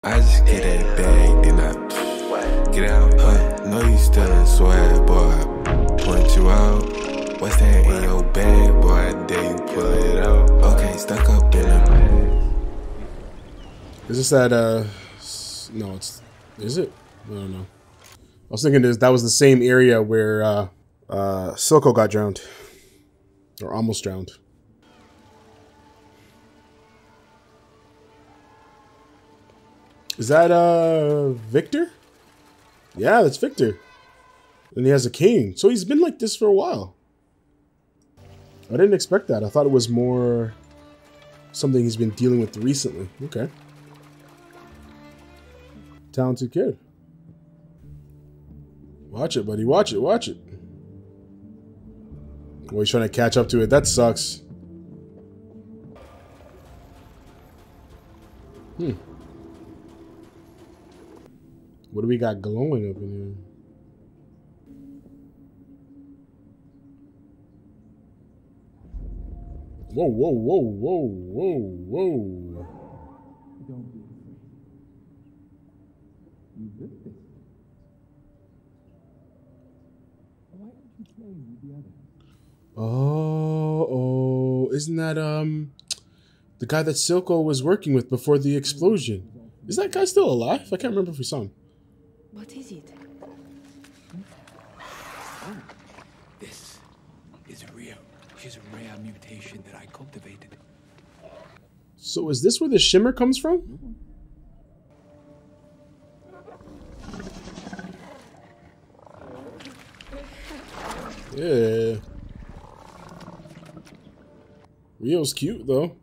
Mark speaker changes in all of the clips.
Speaker 1: I just get that bag, then I get out. Know you still in swag, boy. I point you out. What's that in your bag, boy? I dare you pull it out. Okay, stuck up in the bag.
Speaker 2: Is this that, no, it's, is it? I don't know. I was thinking that was the same area where, Silco got drowned. Or almost drowned. Is that, Victor? Yeah, that's Victor. And he has a cane. So he's been like this for a while. I didn't expect that. I thought it was more something he's been dealing with recently. Okay. Talented kid. Watch it, buddy. Watch it. Watch it. Oh, he's trying to catch up to it. That sucks. What do we got glowing up in here? Whoa, whoa, whoa, whoa, whoa, whoa.
Speaker 3: Don't be afraid. You built this. Why aren't you playing with the others?
Speaker 2: Oh, isn't that, the guy that Silco was working with before the explosion? Is that guy still alive? I can't remember if we saw him.
Speaker 4: What is it?
Speaker 5: Oh, this is real. She's a rare mutation that I cultivated.
Speaker 2: So is this where the shimmer comes from? Yeah. Rio's cute though.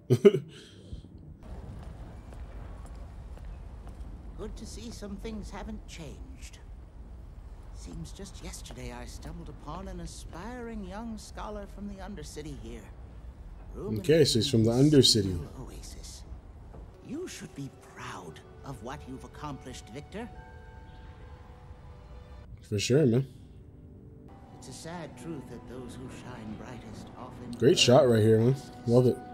Speaker 6: Good to see some things haven't changed. Seems just yesterday I stumbled upon an aspiring young scholar from the Undercity here.
Speaker 2: Okay, so he's from the Undercity.
Speaker 6: Oasis. You should be proud of what you've accomplished, Victor.
Speaker 2: For sure, man.
Speaker 6: It's a sad truth that those who shine brightest often...
Speaker 2: Great shot right here, man. Love it.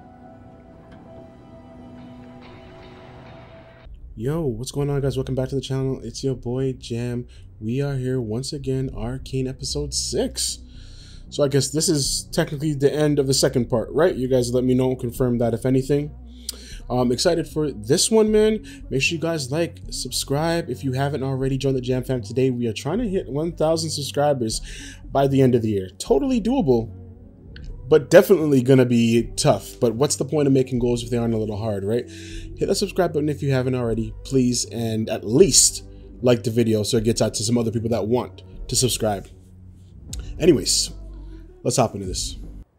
Speaker 2: Yo, what's going on, guys? Welcome back to the channel. It's your boy Jam. We are here once again, Arcane episode 6. So I guess this is technically the end of the second part, right? You guys let me know and confirm that if anything. I'm excited for this one, man. Make sure you guys like, subscribe if you haven't already. Join the Jam fam today. We are trying to hit 1,000 subscribers by the end of the year. Totally doable, but definitely gonna be tough. But what's the point of making goals if they aren't a little hard, right? Hit that subscribe button if you haven't already, please, and at least like the video so it gets out to some other people that want to subscribe. Anyways, let's hop into this.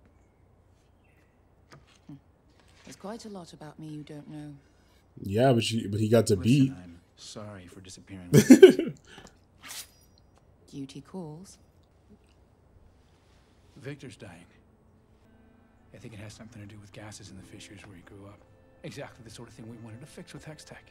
Speaker 4: There's quite a lot about me you don't know.
Speaker 2: Yeah, but he got to beat.
Speaker 5: I'm sorry for disappearing.
Speaker 4: Duty calls.
Speaker 5: Victor's dying. I think it has something to do with gases in the fissures where he grew up. Exactly the sort of thing we wanted to fix with Hextech.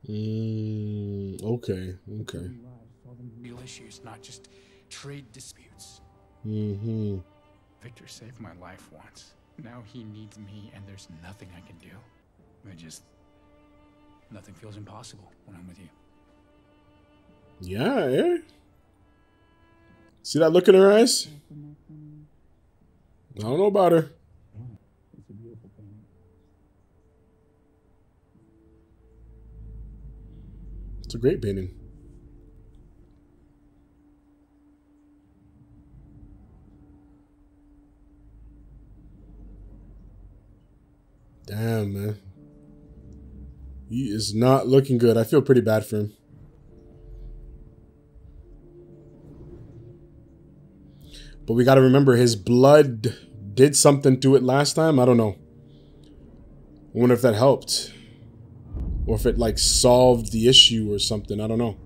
Speaker 2: Okay.
Speaker 5: Real issues, not just trade disputes. Victor saved my life once. Now he needs me, and there's nothing I can do. Nothing feels impossible when I'm with you.
Speaker 2: Yeah. See that look in her eyes? I don't know about her.
Speaker 3: It's a beautiful painting.
Speaker 2: It's a great painting. Damn, man. He is not looking good. I feel pretty bad for him. But we got to remember his blood did something to it last time. I don't know. I wonder if that helped. Or if it like solved the issue or something. I don't know.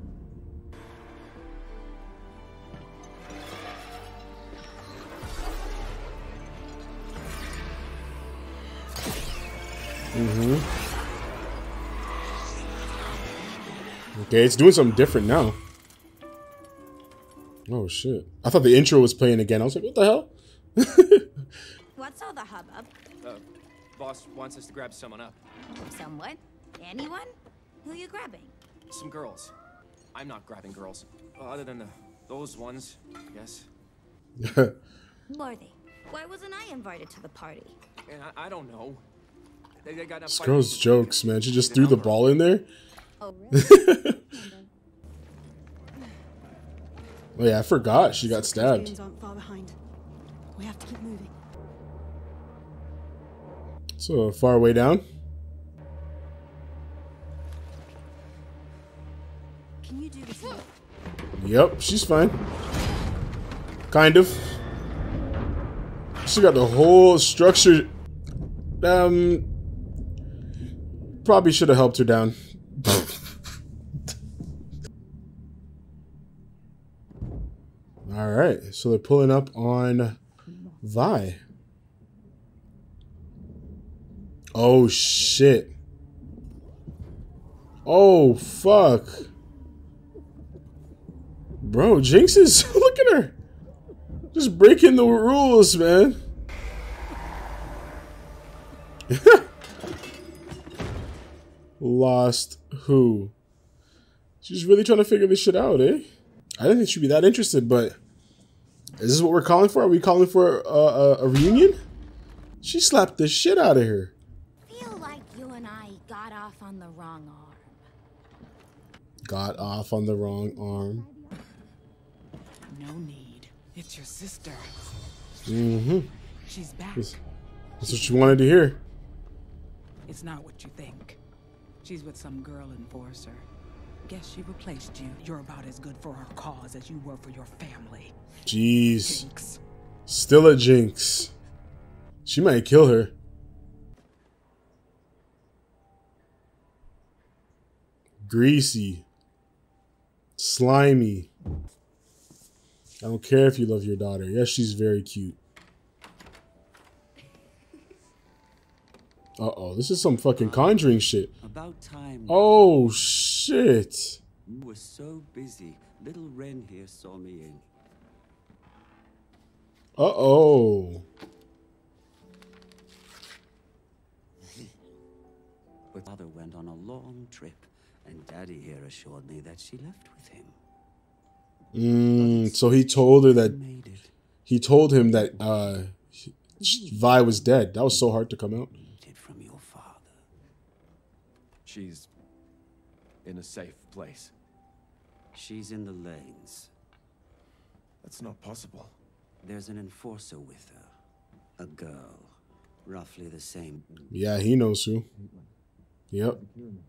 Speaker 2: Okay, it's doing something different now. Oh shit. I thought the intro was playing again. I was like, what the hell?
Speaker 7: What's all the hubbub?
Speaker 8: Boss wants us to grab someone up.
Speaker 7: Someone? Anyone? Who are you grabbing?
Speaker 8: Some girls. I'm not grabbing girls. Other than those ones, I guess.
Speaker 7: Who are they? Why wasn't I invited to the party?
Speaker 8: And I don't know. They got
Speaker 2: This girl's jokes, man. She just threw the ball in there.
Speaker 7: Oh, really?
Speaker 2: Oh yeah, I forgot she got stabbed.
Speaker 9: Aren't far behind. We have to keep moving.
Speaker 2: So far way down.
Speaker 9: Can you do this?
Speaker 2: Yep, she's fine. Kind of. She got the whole structure. Probably should have helped her down. All right, so they're pulling up on Vi. Oh shit. Oh fuck. Bro, Jinx is look at her. Just breaking the rules, man. Lost who? She's really trying to figure this shit out, eh? I didn't think she'd be that interested, but is this what we're calling for? Are we calling for a reunion? She slapped the shit out of her.
Speaker 7: Feel like you and I got off on the wrong arm.
Speaker 2: Got off on the wrong arm.
Speaker 10: No need. It's your sister.
Speaker 2: Mm-hmm.
Speaker 10: She's back.
Speaker 2: That's what you wanted to hear.
Speaker 10: It's not what you think. She's with some girl enforcer. Guess she replaced you. You're about as good for her cause as you were for your family.
Speaker 2: Jeez.
Speaker 10: Jinx.
Speaker 2: Still a Jinx. She might kill her. Greasy. Slimy. I don't care if you love your daughter. Yes, she's very cute. Uh-oh, this is some fucking Conjuring shit.
Speaker 11: About time.
Speaker 2: Oh, shit.
Speaker 11: You were so busy. Little Wren here saw me in.
Speaker 2: Uh-oh.
Speaker 11: But Mother went on a long trip, and Daddy here assured me that she left with him.
Speaker 2: So he told her that he told him that Vi was dead. That was so hard to come out.
Speaker 11: From your father.
Speaker 8: She's in a safe place.
Speaker 11: She's in the lanes.
Speaker 8: That's not possible.
Speaker 11: There's an enforcer with her. A girl. Roughly the same.
Speaker 2: Yeah, he knows who. Yep.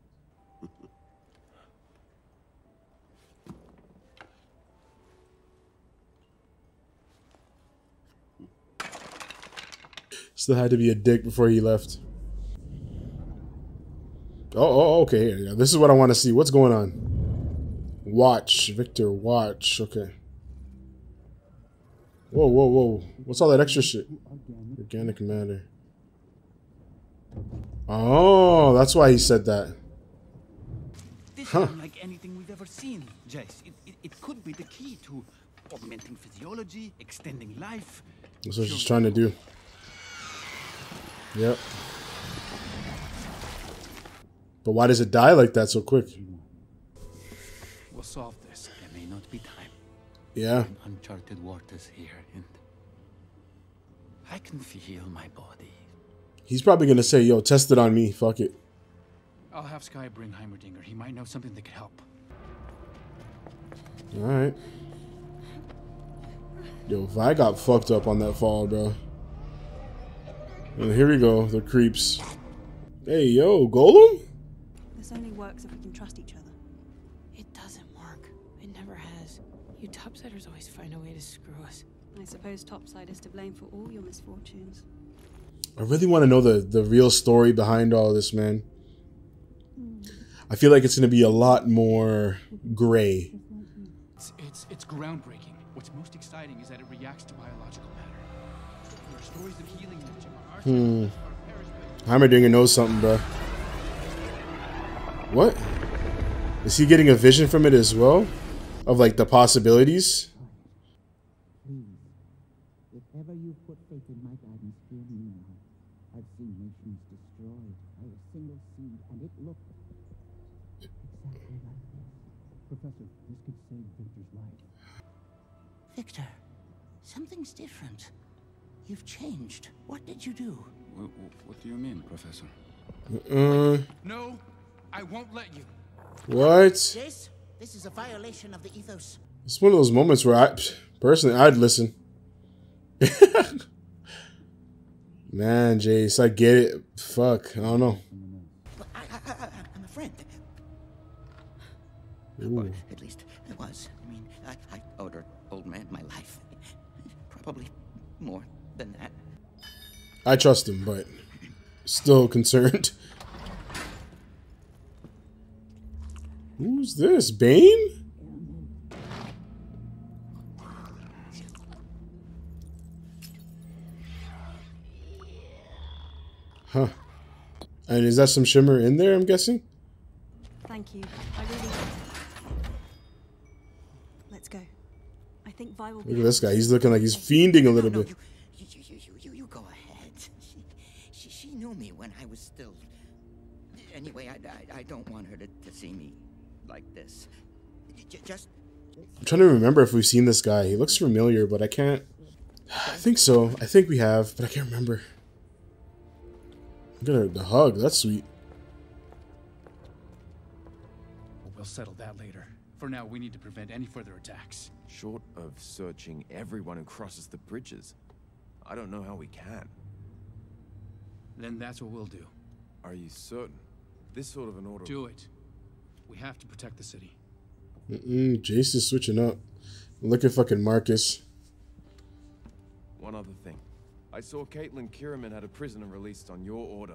Speaker 2: Still had to be a dick before he left. Oh, okay. Yeah, this is what I want to see. What's going on? Watch, Victor, watch. Okay. Whoa. What's all that extra shit? Organic matter. Oh, that's why he said that.
Speaker 12: This is unlike anything we've ever seen, Jace. It could be the key to augmenting physiology, extending life.
Speaker 2: That's what she's trying to do. Yep. But why does it die like that so quick?
Speaker 5: We'll solve this. There may not be time.
Speaker 2: Yeah.
Speaker 5: In uncharted waters here, and I can feel my body.
Speaker 2: He's probably gonna say, "Yo, test it on me. Fuck it."
Speaker 5: I'll have Sky bring Heimerdinger. He might know something that could help.
Speaker 2: All right. Yo, Vi got fucked up on that fall, bro. And here we go, the creeps. Hey, yo, Golem?
Speaker 9: This only works if we can trust each other.
Speaker 10: It doesn't work. It never has. You topsiders always find a way to screw us.
Speaker 9: I suppose Topside is to blame for all your misfortunes.
Speaker 2: I really want to know the real story behind all this, man. I feel like it's going to be a lot more gray.
Speaker 5: It's groundbreaking. What's most exciting is that it reacts to biological matter. There are stories of healing that
Speaker 2: Heimerdinger knows something, bro. What? Is he getting a vision from it as well? Of like the possibilities?
Speaker 13: If ever you put faith in my guidance, hear me now. I've seen nations destroyed by a single seed, and it looked
Speaker 3: Professor, this could save Victor's life.
Speaker 6: Victor, something's different. You've changed. What did you do?
Speaker 5: What do you mean, Professor? No, I won't let you.
Speaker 2: What?
Speaker 6: Jace, this is a violation of the ethos.
Speaker 2: It's one of those moments where I'd listen. Man, Jace, I get it. Fuck, I don't know.
Speaker 6: But I'm a friend.
Speaker 2: Ooh.
Speaker 6: Or at least I was. I mean, I owed our old man my life. Probably more than that.
Speaker 2: I trust him, but still concerned. Who's this? Bane? Huh. And is that some shimmer in there, I'm guessing?
Speaker 9: Thank you. I really... Let's go. I think Vi will be...
Speaker 2: Look at this guy. He's looking like he's fiending a little bit.
Speaker 6: You go ahead. She knew me when I was still... Anyway, I don't want her to see me like this. Just...
Speaker 2: I'm trying to remember if we've seen this guy. He looks familiar, but I can't... I think so. I think we have, but I can't remember. Look at her, the hug. That's sweet.
Speaker 5: We'll settle that later. For now, we need to prevent any further attacks.
Speaker 8: Short of searching everyone who crosses the bridges, I don't know how we can.
Speaker 5: Then that's what we'll do.
Speaker 8: Are you certain? This sort of an order...
Speaker 5: Do it. We have to protect the city.
Speaker 2: Jace is switching up. Look at fucking Marcus.
Speaker 8: One other thing. I saw Caitlin Kierman had a prisoner released on your order.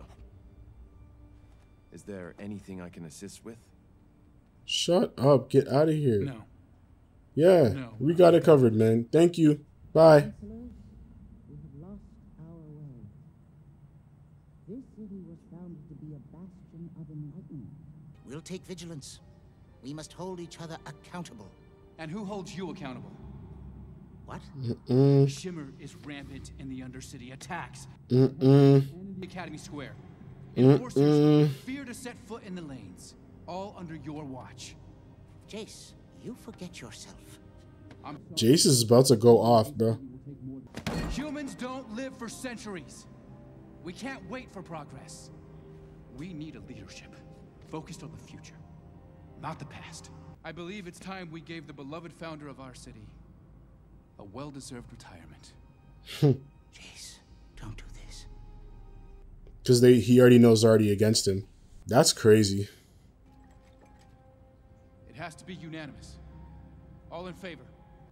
Speaker 8: Is there anything I can assist with?
Speaker 2: Shut up. Get out of here.
Speaker 5: No.
Speaker 2: Yeah,
Speaker 5: No.
Speaker 2: we got it covered, man. Thank you. Bye.
Speaker 13: We have lost our way. This city was founded to be a bastion of enlightenment.
Speaker 6: We'll take vigilance. We must hold each other accountable.
Speaker 5: And who holds you accountable?
Speaker 6: What?
Speaker 5: Shimmer is rampant in the Undercity. Attacks.
Speaker 2: Mm-mm.
Speaker 5: And in the Academy Square. Enforcers fear to set foot in the lanes. All under your watch.
Speaker 6: Jace, you forget yourself.
Speaker 2: Jace is about to go off, bro.
Speaker 5: Humans don't live for centuries. We can't wait for progress. We need a leadership focused on the future, not the past. I believe it's time we gave the beloved founder of our city a well-deserved retirement.
Speaker 6: Jace, don't do this.
Speaker 2: Because he already knows already against him. That's crazy.
Speaker 5: It has to be unanimous. All in favor.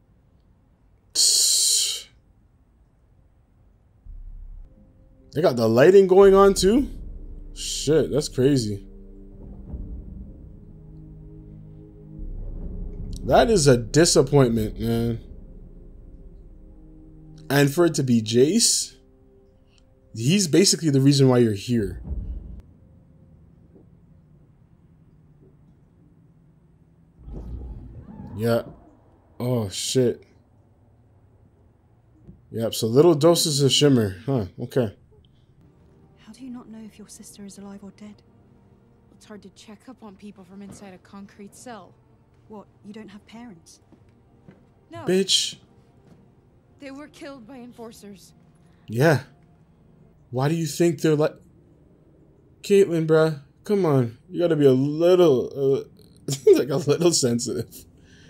Speaker 2: They got the lighting going on too? Shit, that's crazy. That is a disappointment, man. And for it to be Jace, he's basically the reason why you're here. Yeah. Oh, shit. Yep, so little doses of shimmer. Huh, okay.
Speaker 9: How do you not know if your sister is alive or dead?
Speaker 4: It's hard to check up on people from inside a concrete cell.
Speaker 9: What, you don't have parents?
Speaker 4: No.
Speaker 2: Bitch.
Speaker 4: They were killed by enforcers.
Speaker 2: Yeah. Why do you think they're like... Caitlin, bruh. Come on. You gotta be a little... like a little sensitive.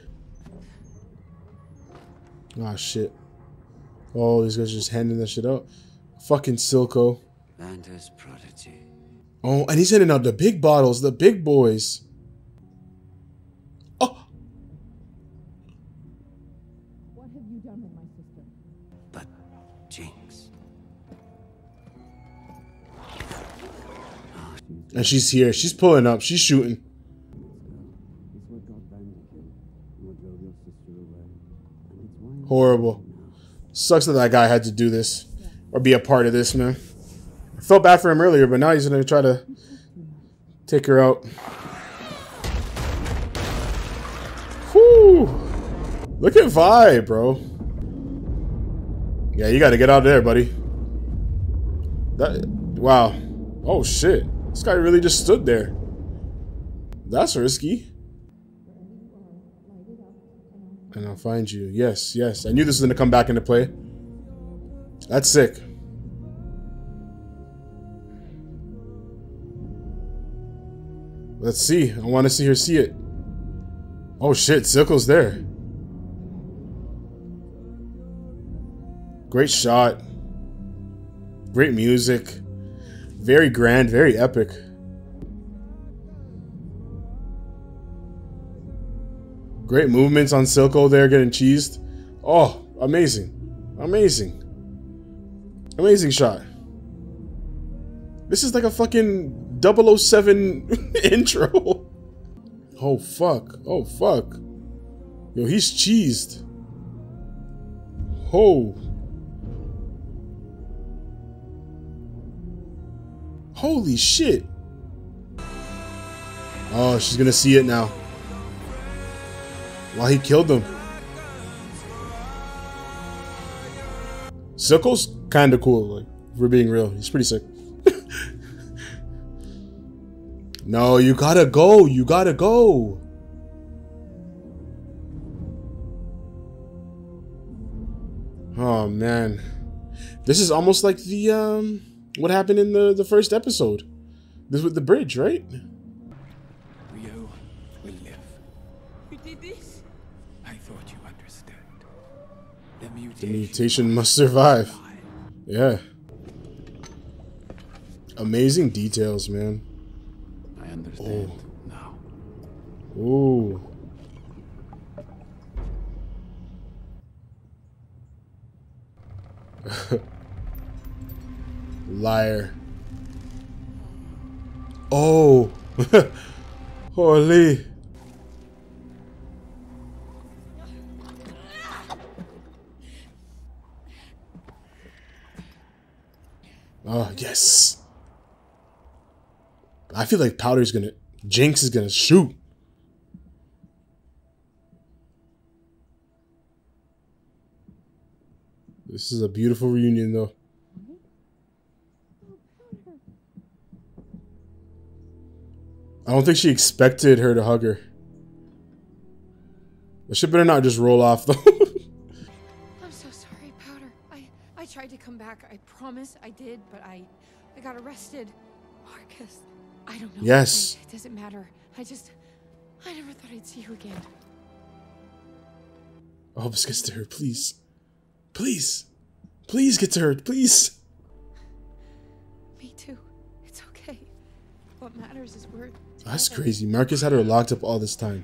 Speaker 2: Ah, shit. Oh, these guys are just handing that shit out. Fucking Silco.
Speaker 11: Vander's prodigy.
Speaker 2: Oh, and he's handing out the big bottles, the big boys. Oh!
Speaker 13: What have you done with my sister?
Speaker 11: But Jinx.
Speaker 2: And she's here. She's pulling up. She's shooting.
Speaker 11: It's what got Vander killed. What drove your sister away. And it's why...
Speaker 2: Horrible. Sucks that guy had to do this. Or be a part of this, man. I felt bad for him earlier, but now he's gonna try to take her out. Whew. Look at Vi, bro. Yeah, you gotta get out of there, buddy. That... Wow. Oh, shit. This guy really just stood there. That's risky. And I'll find you. Yes, yes. I knew this was gonna come back into play. That's sick. Let's see. I want to see her see it. Oh shit, Silco's there. Great shot. Great music. Very grand, very epic. Great movements on Silco there getting cheesed. Oh, amazing. Amazing. Amazing shot. This is like a fucking 007 intro. Oh fuck. Oh fuck. Yo, he's cheesed. Oh. Holy shit. Oh, she's gonna see it now. Wow, he killed him. Silco's kinda cool, like, if we're being real. He's pretty sick. No, you gotta go. You gotta go. Oh, man. This is almost like the, what happened in the first episode. This with the bridge, right?
Speaker 5: Rio will live.
Speaker 10: You did this?
Speaker 5: I thought you understood.
Speaker 2: The mutation must survive. Yeah. Amazing details, man.
Speaker 5: I understand now.
Speaker 2: Ooh. Liar. Oh. Holy. Oh, yes. I feel like Powder's gonna... Jinx is gonna shoot. This is a beautiful reunion, though. I don't think she expected her to hug her. The shit better not just roll off, though.
Speaker 14: I'm so sorry, Powder. I tried to come back. I promise I did, but I got arrested. Marcus, I don't know.
Speaker 2: Yes.
Speaker 14: It doesn't matter. I never thought I'd see you again.
Speaker 2: I hope this gets to her, please. Please. Please get to her, please.
Speaker 14: Me too. It's okay. What matters is we're...
Speaker 2: That's crazy. Marcus had her locked up all this time.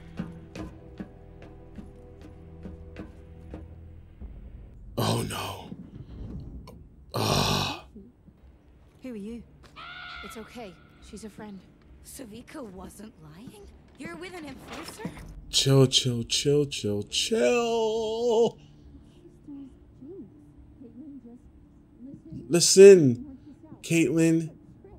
Speaker 2: Oh no. Ah.
Speaker 14: Who are you? It's okay. She's a friend.
Speaker 7: Savika wasn't lying? You're with an enforcer?
Speaker 2: Chill, chill, chill, chill, chill. Listen, Caitlin.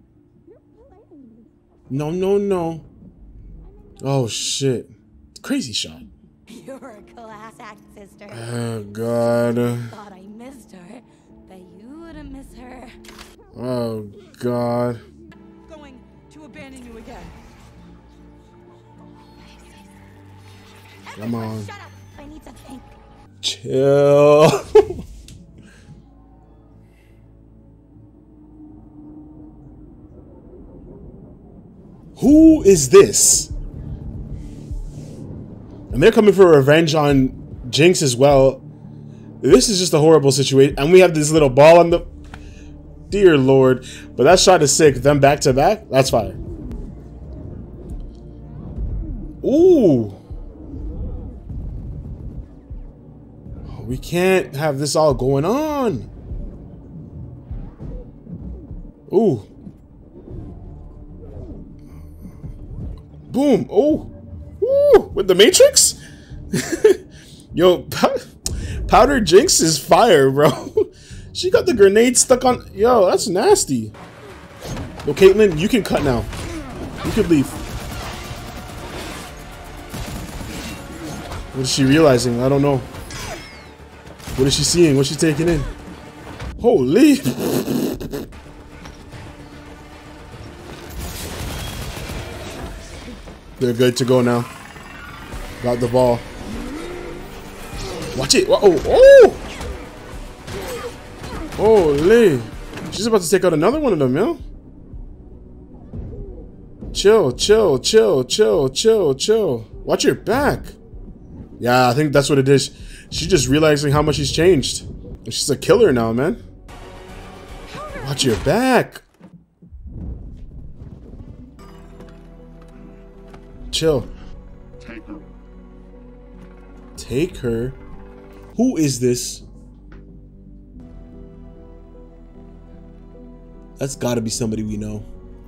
Speaker 2: No, no, no. Oh shit. Crazy shot.
Speaker 7: You're a class act, sister.
Speaker 2: Oh god.
Speaker 7: Thought I missed her, but you wouldn't miss her.
Speaker 2: Oh god.
Speaker 10: Going to abandon you again.
Speaker 2: Come on.
Speaker 7: Shut up. I need to think.
Speaker 2: Chill. Who is this? And they're coming for revenge on Jinx as well. This is just a horrible situation. And we have this little ball on the... Dear Lord. But that shot is sick. Them back to back? That's fire. Ooh. We can't have this all going on. Ooh. Boom. Oh. Ooh. With the Matrix? Yo, Powder Jinx is fire, bro. She got the grenade stuck on... Yo, that's nasty. Yo, Caitlin, you can cut now. You can leave. What is she realizing? I don't know. What is she seeing? What's she taking in? Holy! They're good to go now. Got the ball. Watch it. Oh! Holy. She's about to take out another one of them, yo. Chill. Watch your back. Yeah, I think that's what it is. She's just realizing how much she's changed. She's a killer now, man. Watch your back. Chill. Take her. Who is this? That's gotta be somebody we know.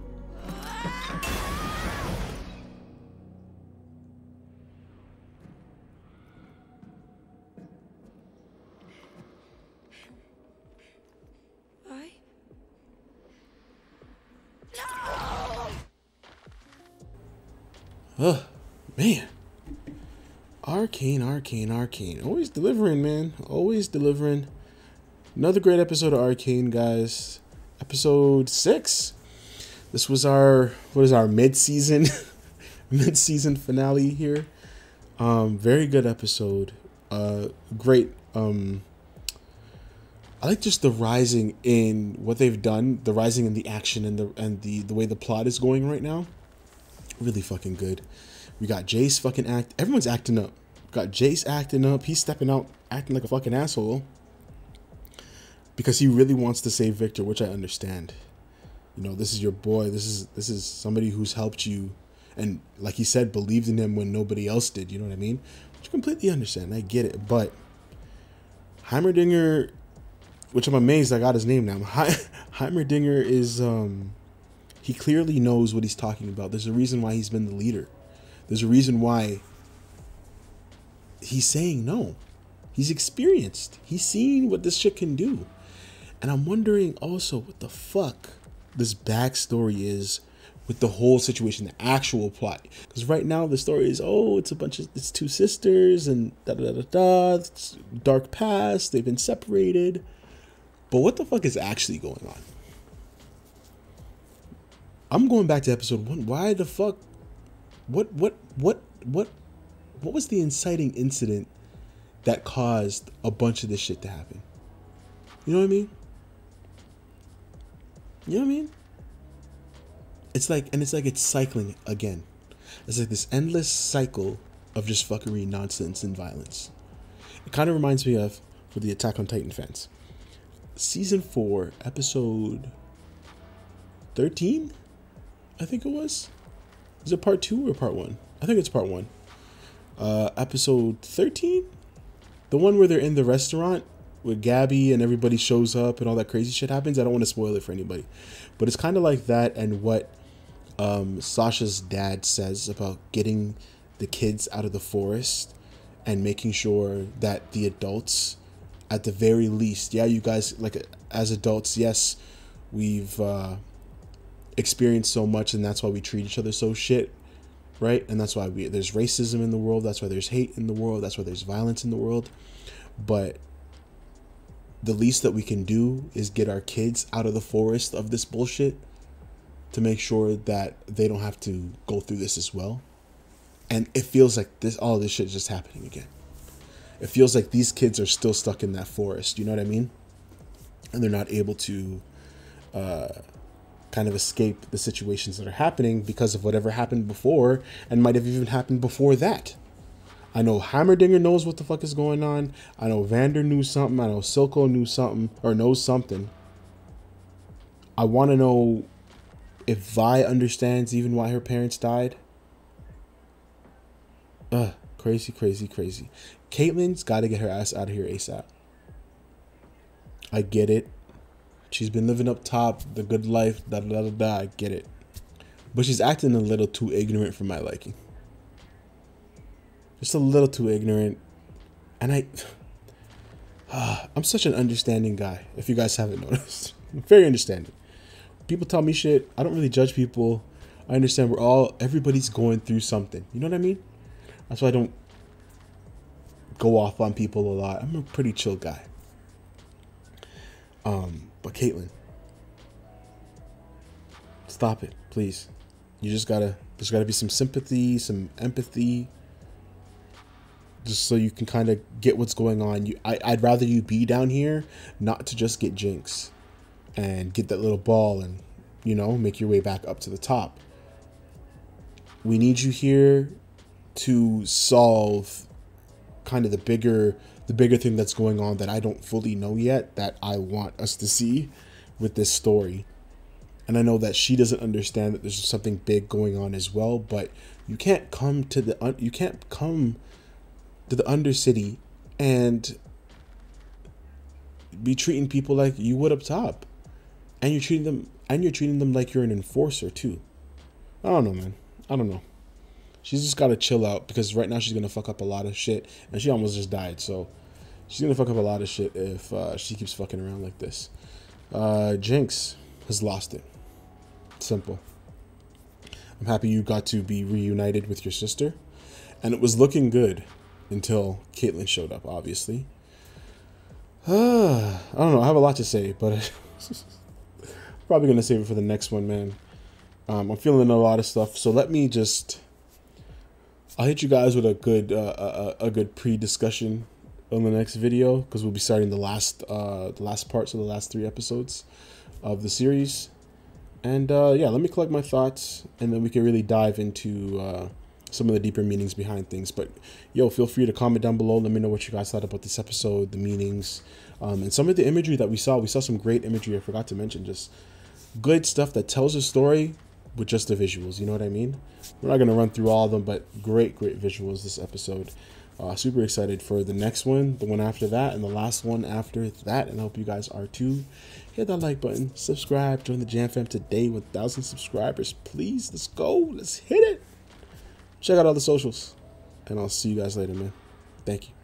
Speaker 2: Oh, man. Arcane. Always delivering, man. Always delivering. Another great episode of Arcane, guys. Episode 6. This was our, mid-season finale here. Very good episode. Great. I like just the rising in what they've done, the rising in the action and the way the plot is going right now. Really fucking good. We got Jace fucking everyone's acting up. Got Jace acting up. He's stepping out, acting like a fucking asshole. Because he really wants to save Victor, which I understand. You know, this is your boy. This is somebody who's helped you. And like he said, believed in him when nobody else did. You know what I mean? Which I completely understand. I get it. But Heimerdinger, which I'm amazed I got his name now. Heimerdinger is... he clearly knows what he's talking about. There's a reason why he's been the leader. There's a reason why he's saying no. He's experienced. He's seen what this shit can do. And I'm wondering also what the fuck this backstory is with the whole situation, the actual plot. Because right now the story is, oh, it's two sisters and da-da-da-da-da. It's dark past. They've been separated. But what the fuck is actually going on? I'm going back to episode 1. Why the fuck? What was the inciting incident that caused a bunch of this shit to happen? You know what I mean? You know what I mean? It's like it's cycling again. It's like this endless cycle of just fuckery, nonsense, and violence. It kind of reminds me of, for the Attack on Titan fans, season 4, episode 13. I think it was. Is it part 2 or part 1? I think it's part 1. Episode 13? The one where they're in the restaurant with Gabby and everybody shows up and all that crazy shit happens. I don't want to spoil it for anybody. But it's kind of like that, and what Sasha's dad says about getting the kids out of the forest and making sure that the adults, at the very least, yeah, you guys, like, as adults, yes, we've... experienced so much, and that's why we treat each other so shit, right? And that's why there's racism in the world, that's why there's hate in the world, that's why there's violence in the world. But the least that we can do is get our kids out of the forest of this bullshit to make sure that they don't have to go through this as well. And it feels like all of this shit is just happening again. It feels like these kids are still stuck in that forest, you know what I mean? And they're not able to kind of escape the situations that are happening because of whatever happened before, and might have even happened before that. I know Heimerdinger knows what the fuck is going on. I know Vander knew something. I know Silco knew something, or knows something. I want to know if Vi understands even why her parents died. Crazy. Caitlyn's got to get her ass out of here ASAP. I get it. She's been living up top, the good life, I get it. But she's acting a little too ignorant for my liking. Just a little too ignorant. And I'm such an understanding guy, if you guys haven't noticed. I'm very understanding. People tell me shit. I don't really judge people. I understand everybody's going through something. You know what I mean? That's why I don't go off on people a lot. I'm a pretty chill guy. But Caitlyn, stop it, please. There's gotta be some sympathy, some empathy. just so you can kind of get what's going on. I'd rather you be down here, not to just get Jinx and get that little ball and, you know, make your way back up to the top. We need you here to solve kind of the bigger thing that's going on that I don't fully know yet, that I want us to see with this story. And I know that she doesn't understand that there's something big going on as well, but you can't come to the Undercity and be treating people like you would up top. And you're treating them like you're an enforcer too. I don't know, man. I don't know. She's just gotta chill out, because right now she's gonna fuck up a lot of shit, and she almost just died, so she's gonna fuck up a lot of shit if she keeps fucking around like this. Jinx has lost it. Simple. I'm happy you got to be reunited with your sister, and it was looking good until Caitlyn showed up, obviously. I don't know. I have a lot to say, but probably gonna save it for the next one, man. I'm feeling a lot of stuff, so let me just. I'll hit you guys with a good pre-discussion on the next video, because we'll be starting the last parts of the last 3 episodes of the series. And yeah, let me collect my thoughts, and then we can really dive into some of the deeper meanings behind things. But yo, feel free to comment down below. Let me know what you guys thought about this episode, the meanings, and some of the imagery that we saw. We saw some great imagery. I forgot to mention, just good stuff that tells a story with just the visuals. You know what I mean? We're not going to run through all of them, but great visuals this episode. Super excited for the next one, the one after that, and the last one after that. And I hope you guys are too. Hit that like button, subscribe, join the Jam Fam today with 1,000 subscribers. Please, let's go. Let's hit it. Check out all the socials. And I'll see you guys later, man. Thank you.